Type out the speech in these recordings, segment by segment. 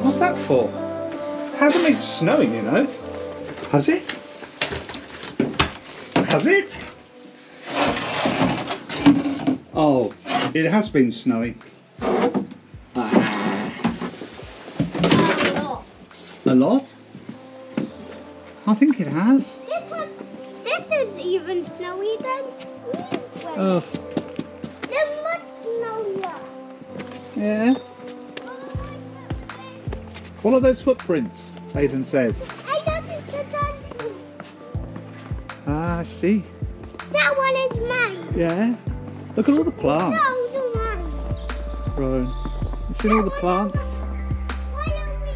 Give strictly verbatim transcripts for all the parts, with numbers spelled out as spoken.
What's that for? It hasn't been snowing, you know. Has it? Has it? Oh, it has been snowing. Ah. A lot? I think it has. This, has, this is even snowy then. Oh. There's much snowier. Yeah. Follow those footprints, Aidan says. I don't think that's Ah, I see. That one is mine. Yeah. Look at all the plants. No, they're mine. Rowan, you seen all the plants? Follow me.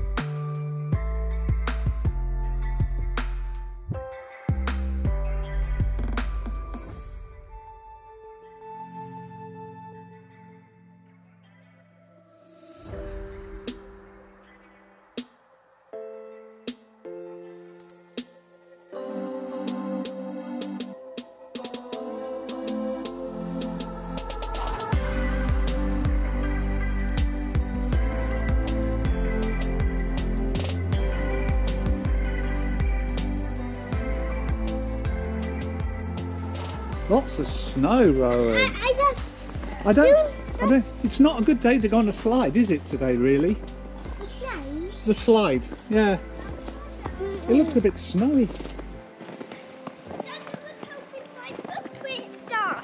Lots of snow, Rowan. I, I just I don't, I don't, it's not a good day to go on a slide, is it today, really? say. The slide, yeah. It looks a bit snowy. Dad, look how big my footprints are.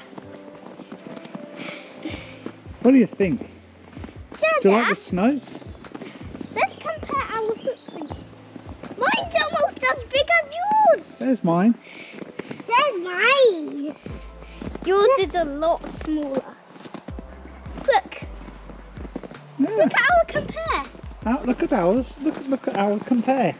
What do you think? Dad, Do you like the snow? let's compare our footprints. Mine's almost as big as yours. There's mine. They're mine. Yours is a lot smaller. Look. Yeah. Look at our compare. Ah, look at ours. Look, look at our compare.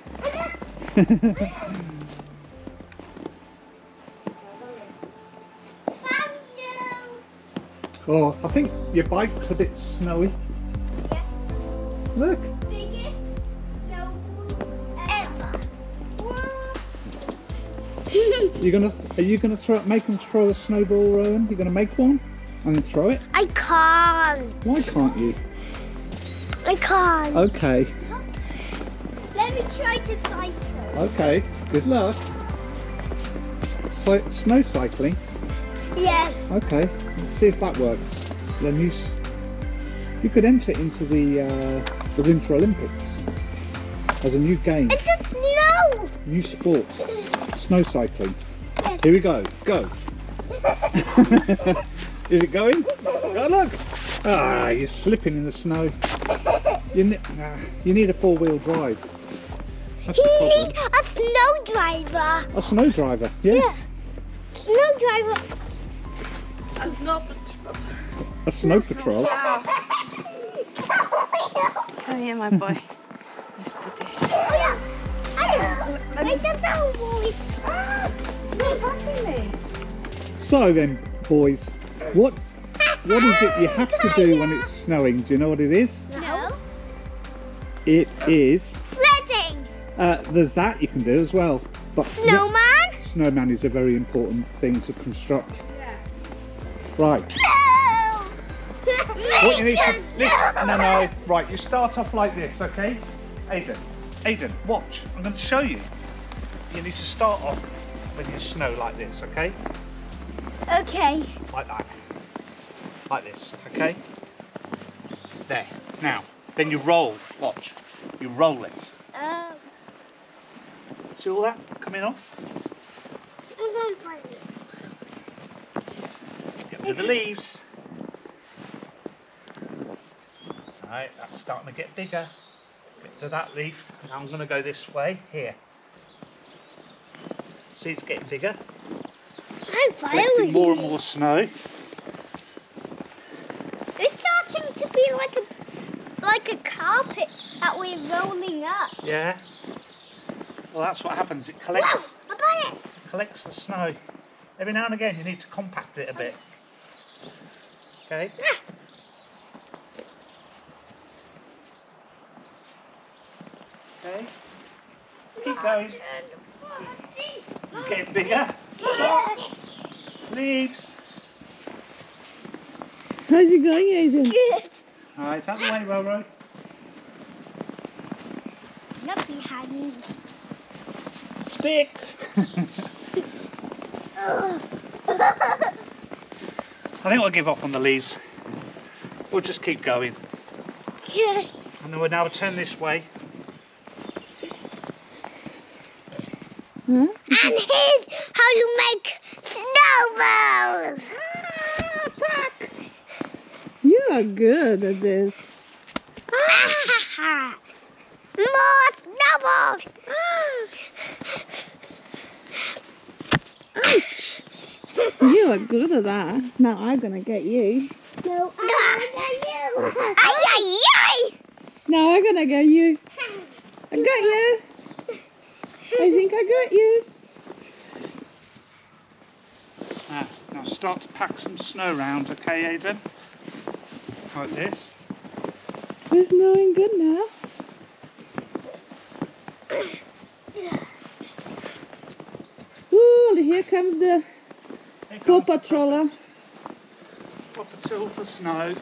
Oh, I think your bike's a bit snowy. Yeah. Look. Biggest snowball ever. What? You're gonna, are you gonna throw, make them throw a snowball, Rowan? You're gonna make one and then throw it? I can't. Why can't you? I can't. Okay. Let me try to cycle. Okay. Good luck. So, snow cycling. Yeah. Okay. Let's see if that works. Then you, s- you could enter into the uh, the Winter Olympics as a new game, It's the snow. new sport, snow cycling. Yes. Here we go. Go. Is it going? Oh, look! Ah, you're slipping in the snow. You, ne ah, you need a four-wheel drive. That's the You problem. need a snow driver. A snow driver, yeah. Yeah. Snow driver. A snow patrol. A snow patrol. Come here, my boy. Let's do this. Oh, yeah. Oh, wait, that's our boy. Ah, wait, what's in there? So then, boys, what what is it you have to do when it's snowing? Do you know what it is? No. It is. Sledding. Uh, there's that you can do as well. But Snowman. snowman is a very important thing to construct. Yeah. Right. No. What you need to listen, no, no. Right, you start off like this, okay? Aidan, Aidan, watch. I'm going to show you. You need to start off when you snow like this, okay? Okay. Like that. Like this, okay? There. Now, then you roll. Watch. You roll it. Oh. See all that coming off? I'm going to play it. Get rid of the leaves. Alright, that's starting to get bigger. Get to that leaf. Now I'm going to go this way. Here. See, it's getting bigger. I'm Collecting following more and you. more snow. It's starting to be like a like a carpet that we're rolling up. Yeah. Well, that's what happens. It collects, Wow, I got it. collects the snow. Every now and again, you need to compact it a bit. Okay. Okay. Keep going. You're getting bigger. Leaves. How's it going, Aidan? Good. Alright, out the way, Roro. hands. Sticks! I think we'll give up on the leaves. We'll just keep going. Okay. And then we'll now turn this way. Hmm? And here's how you make snowballs! Ah, attack! You are good at this. Ah. More snowballs! Ouch! You are good at that. Now I'm gonna get you. No, I'm gonna get you! Ay, ay, ay! Now I'm gonna get you. I got you. I think I got you. Ah, now start to pack some snow round, okay, Aidan? Like this. It's snowing good now. Ooh, here comes the Here Paw comes the Patroller. Proper tool for snow.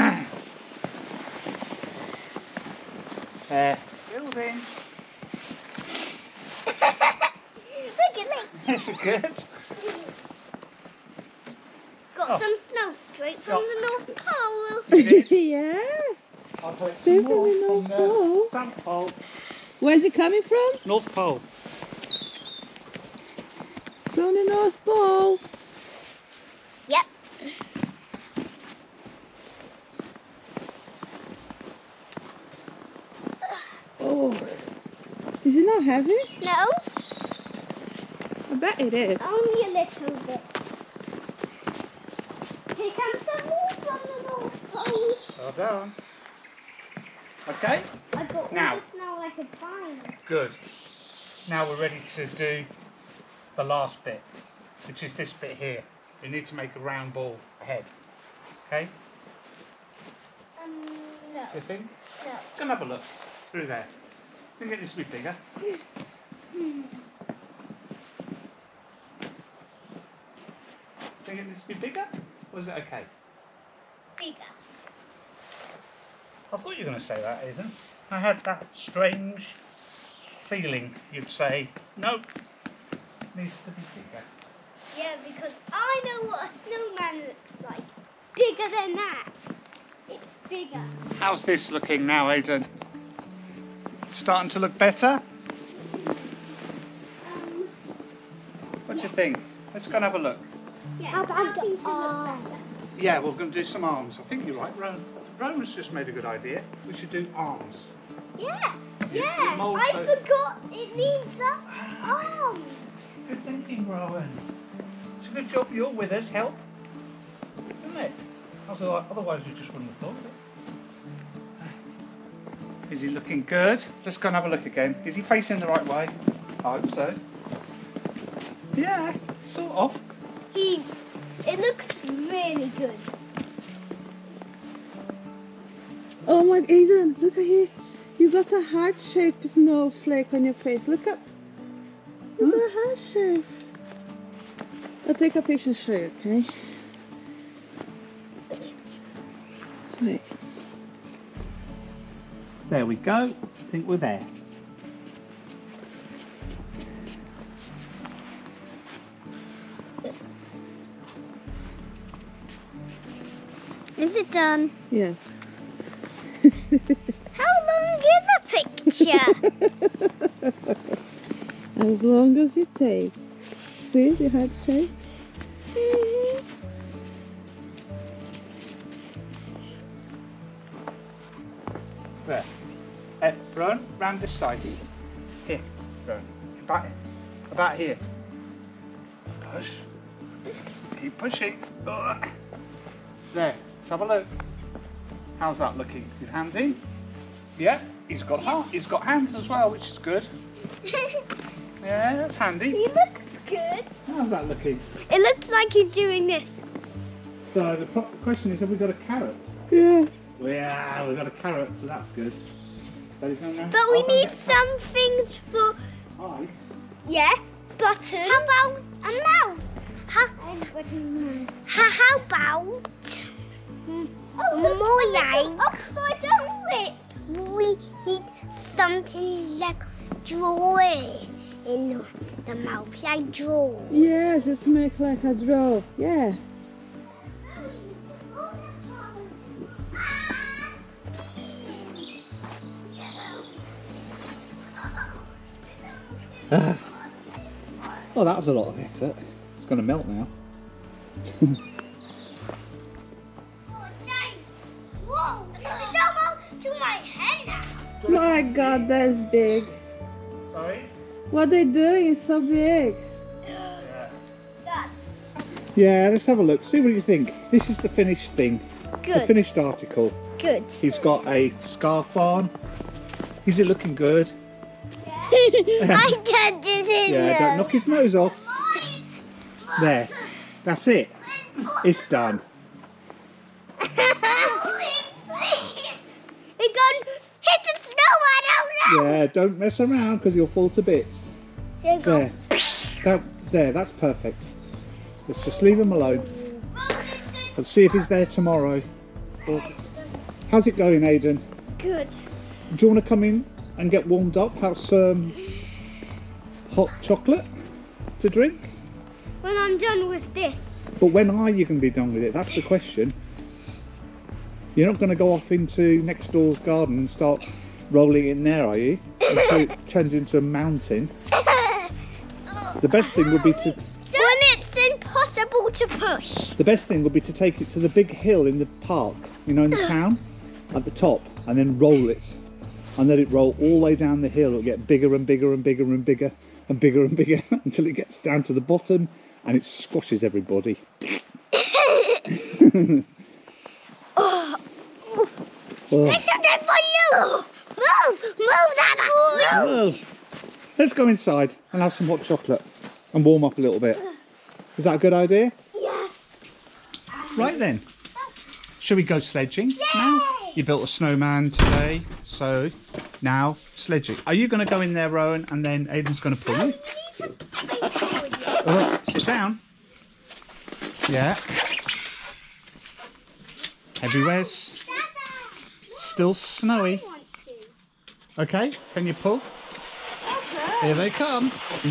There. Building. Look at me! This is good. Got Oh. some snow straight from Oh. the North Pole. Yeah. I'll put Straight some more from the from North the Pole. South Pole. Where's it coming from? North Pole. From the North Pole. Yep. Oh. Is it not heavy? No, I bet it is. only a little bit. Here comes some more from the North Pole. Well done. Okay, I got all Now. the snow I could find. good. Now we're ready to do the last bit, which is this bit here. You need to make a round ball head. Okay, Um, no, you think? no. Go and have a look through there. I think it needs to be bigger. Think it needs to be bigger? Or is it okay? Bigger. I thought you were going to say that, Aidan. I had that strange feeling you'd say, no, it needs to be bigger. Yeah, because I know what a snowman looks like. Bigger than that. It's bigger. How's this looking now, Aidan? Starting to look better? Um, What do you think? Let's go and have a look. yeah, it's starting to look better. Yeah, we're going to do some arms. I think you're right, Ro- Roman's just made a good idea. We should do arms. Yeah, You- you yeah. mould I those- forgot it needs up arms. Good thinking, Rowan. It's a good job you're with us, help. Isn't it? Otherwise otherwise we just wouldn't have thought of it. Is he looking good? Let's go and have a look again. Is he facing the right way? I hope so. Yeah, sort of. He, it looks really good. Oh my, Aidan, look at here. You got a heart-shaped snowflake on your face. Look up. It's a heart shape. I'll take a picture and show you, okay? Wait. There we go. I think we're there. Is it done? Yes. How long is a picture? As long as it takes. See the heart shape? Mhm. There. Uh, Rowan, round this side. Here, Rowan. About, about here. Push. Keep pushing. Ugh. There. Let's have a look. How's that looking? His hands in? Yeah. He's got ha- He's got hands as well, which is good. Yeah, that's handy. He looks good. How's that looking? It looks like he's doing this. So the pro- question is, have we got a carrot? Yes. Well, yeah, we've got a carrot, so that's good. But, he's going But we need some things for, eyes. yeah, buttons. How about a mouth? How, how, how about oh, more like upside down lip? We need something like draw it in the mouth, like draw. Yeah, just make like a draw. Yeah. Ah. Oh, that was a lot of effort. It's going to melt now. Whoa, it's almost to my head now. My God, that's big. Sorry? What they doing is so big. Yeah. That's Yeah, let's have a look. See what you think. This is the finished thing. The good. finished article. Good. He's got a scarf on. Is it looking good? I touched it in Yeah, there. don't knock his nose off. There. That's it. It's done. We're going to hit the snow, I don't know. Yeah, don't mess around because you'll fall to bits. Here you go. There. That, there, that's perfect. Let's just leave him alone. Let's see if he's there tomorrow. How's it going, Aidan? Good. Do you want to come in and get warmed up? Have some hot chocolate to drink? When I'm done with this. But when are you going to be done with it? That's the question. You're not going to go off into next door's garden and start rolling in there, are you? Until it turns into a mountain. The best thing would be to... When it's impossible to push. The best thing would be to take it to the big hill in the park, you know, in the town, at the top, and then roll it. And let it roll all the way down the hill. It'll get bigger and bigger and bigger and bigger and bigger and bigger until it gets down to the bottom and it squashes everybody. Oh. Oh. It's something for you. Move, move that. Move. Oh. Let's go inside and have some hot chocolate and warm up a little bit. Is that a good idea? Yeah. Right then. Shall we go sledging Yay! now? You built a snowman today, so now sledging. Are you going to go in there, Rowan, and then Aidan's going to pull you? Oh, sit down. Yeah. Everywhere's still snowy. Okay, can you pull? Okay. Here they come.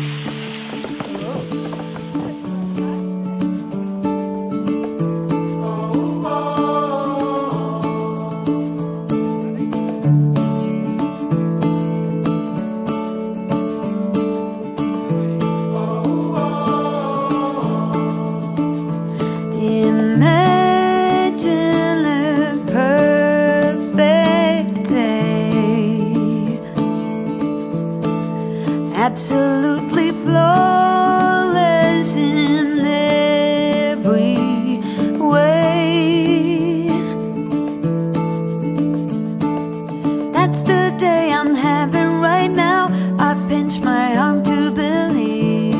Absolutely flawless in every way. That's the day I'm having right now. I pinch my arm to believe.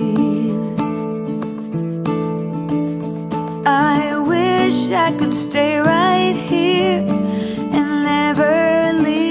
I wish I could stay right here and never leave.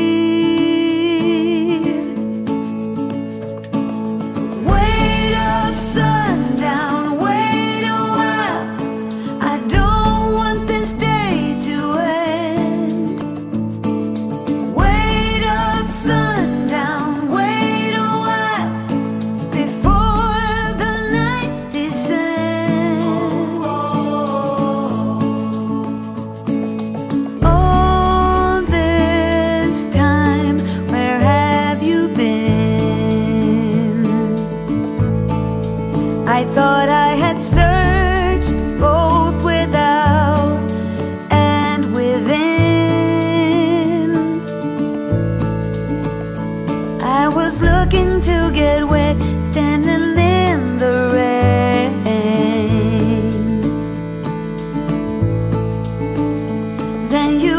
I thought I had searched both without and within. I was looking to get wet, standing in the rain. Then you